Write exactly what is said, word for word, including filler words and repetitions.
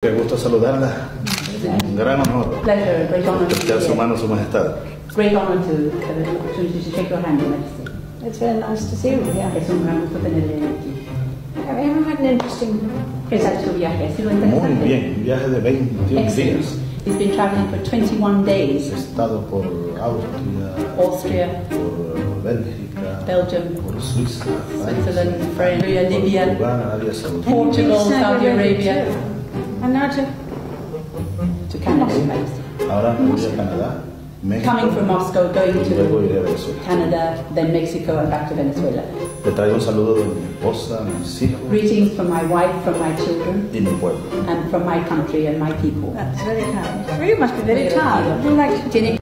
Qué gusto saludarla. Un gran honor. Pleasure, great honor to be Escuchar su here. mano, su majestad. Great honor to have the opportunity to shake your hand, Your Majesty. It's very nice to see you here. Es un gran gusto tenerle aquí. Have you ever had an interesting ¿Qué tal su viaje? ¿Ha sido Muy interesante? bien, un viaje de veintiún Excellent. días. He's been traveling for twenty-one days. He estado por Austria, Austria, por Bélgica, Belgium, por Suiza, Switzerland, Francia, France, Libya, Portugal, Arabia Saudita. Portugal, Saudi Arabia, And now to to Canada, Your Majesty. Ahora voy a Canadá, México, Coming from Moscow, going y luego to iré a Venezuela. Canada, then Mexico, and back to Venezuela. Le traigo un saludo de mi esposa, mis hijos Greetings from my wife, from my children, y mi pueblo. and from my country and my people. That's very kind. You must be very tired. Would you like to... Tiene